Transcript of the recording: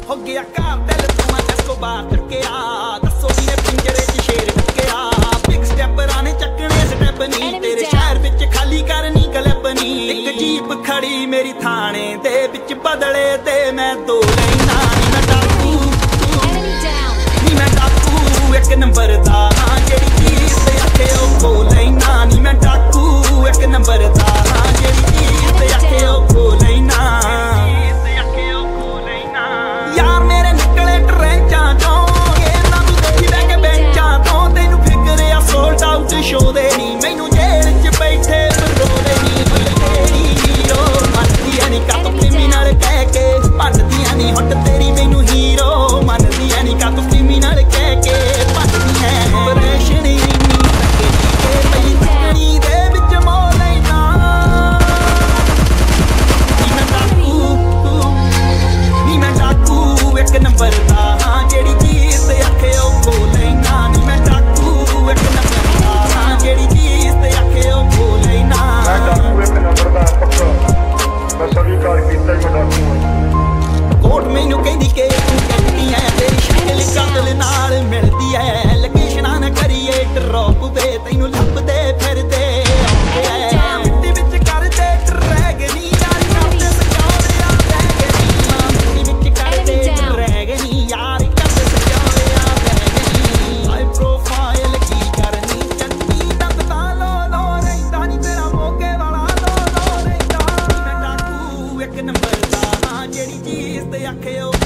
ਹੋ ਗਿਆ ਘਰ ਦਿਲ ਤੋਂ ਐਸਕੋ ਬਾਹਰ ਟੱਕਿਆ ਦੱਸੋ ਕਿਨੇ ਪਿੰਜਰੇ 'ਚ ਸ਼ੇਰ ਟੱਕਿਆ ਬਿਗ ਸਟੈਪਰਾਂ ਨੇ ਚੱਕਣੇ ਸਟੈਪ ਨਹੀਂ ਤੇਰੇ ਸ਼ਹਿਰ ਵਿੱਚ ਖਾਲੀ ਕਰਨੀ ਕਲੱਬ ਨਹੀਂ ਇੱਕ ਜੀਪ ਖੜੀ ਮੇਰੀ ਥਾਣੇ ਦੇ ਵਿੱਚ ਬਦਲੇ ਤੇ ਮੈਂ ਦੋ ਲੈਣਾ ਨੀ ਮੈਂ ਡਾਕੂ ਨੀ ਮੈਂ ਡਾਕੂ ਇੱਕ ਨੰਬਰ ਦਾ ਜਿਹੜੀ ਚੀਜ਼ ਤੇ ਆਖੇ ਉਹ ਖੋ ਲੈਣਾ ਨੀ ਮੈਂ ਡਾਕੂ ਇੱਕ ਨੰਬਰ ਦਾ ਜਿਹੜੀ ਚੀਜ਼ ਤੇ ਆਖੇ ਉਹ ਖੋ ਲੈਣਾ ਯਾਰ ਮੇਰੇ ਨਿਕਲੇ ਟਰੈਂਚਾਂ ਚੋਂ ਇਹਨਾਂ ਨੂੰ ਦੇਖੀ ਬਹਿ ਕੇ ਬੈਂਚਾਂ ਤੋਂ ਤੈਨੂੰ ਫਿਕਰ ਆ ਸੋਲਡ ਆਊਟ ਸ਼ੋ ਦੇ ਨੀ ਮੈਨੂੰ ਜੇਲ੍ਹ 'ਚ ਬੈਠੇ ਰੋਦੇ ਨੀ ਤੇਰੀ ਹੀਰੋ ਮੰਨਦੀਆਂ ਨੀ ਕਾਤੋਂ ਕ੍ਰਿਮੀਨਲ ਕਹਿ ਕੇ ਭੰਨਦੀਆਂ ਨੀ ਹੁੱਟ ਤੇਰੀ ਮੈਨੂੰ ਹੀਰੋ ਮੰਨਦੀਆਂ ਨੀ ਕਾਤੋਂ ਕ੍ਰਿਮੀਨਲ ਕਹਿ ਕੇ ਭੰਨਦੀਆਂ ਆਪਰੇਸ਼ਨ ਹੀ ਨਹੀਂ ਸਕੇ ਪਈ ਤਕੜੀ ਦੇ ਵਿੱਚ ਮੋ ਲੈਣਾ ਨੀ ਮੈਂ ਡਾਕੂ ਇੱਕ ਨੰਬਰ ਦਾ ਜਿਹੜੀ ਚੀਜ਼ ਤੇ ਆਖੇ ਉਹ ਖੋ ਲੈਣਾ ਨੀ ਮੈਂ ਡਾਕੂ ਇੱਕ ਨੰਬਰ ਦਾ ਜਿਹੜੀ ਚੀਜ਼ ਤੇ ਆਖੇ ਉਹ ਖੋ ਲੈਣਾ ਮੈਂ ਡਾਕੂ ਇੱਕ ਨੰਬਰ ਦਾ ਪੱਕਾ ਮੈਂ ਸਵੀਕਾਰ ਕੀਤਾ ਹੀ ਮੈਂ ਡਾਕੂ ਕੋਟ ਮੈਨੂੰ ਕਹਿੰਦੀ ਕਿ ਤੂੰ ਕਹਿੰਦੀ ਐ ਤੇਰੀ ਸ਼ਕਲ ਕਾਤਲ ਨਾਲ ਮਿਲਦੀ ਐ ਲੋਕੇਸ਼ਨਾਂ ਨਾ ਕਰੀਏ ਡਰੋਪ ਵੇ ਤੈਨੂੰ ਲੱਭਦੇ ਫਿਰਦੇ ਮਿੱਟੀ ਵਿੱਚ ਕਰਦੇ ਟਰੈਗ ਨੀ ਯਾਰ ਕਰਦੇ ਸਜਾਉਣਿਆ ਬੈਗ ਨੀ ਮਿੱਟੀ ਵਿੱਚ ਕਰਦੇ ਟਰੈਗ ਨੀ ਯਾਰ ਕਰਦੇ ਸਜਾਉਣਿਆ ਬੈਗ ਨੀ ਹਾਈ ਪ੍ਰੋਫਾਈਲ ਕੀ ਕਰਨੀ ਚੰਨੀ ਦੰਦ ਤਾਂ ਲੋ ਰਹਿੰਦਾ ਨੀ ਤੇਰਾ ਮੋਗੇ ਵਾਲਾ ਲੋ ਰਹਿੰਦਾ ਮੈਂ ਡਾਕੂ ਇੱਕ ਨੰਬਰ ਦਾ ਜਿਹੜੀ ਚੀਜ਼ ਤੇ ਆਖੇ ਉਹ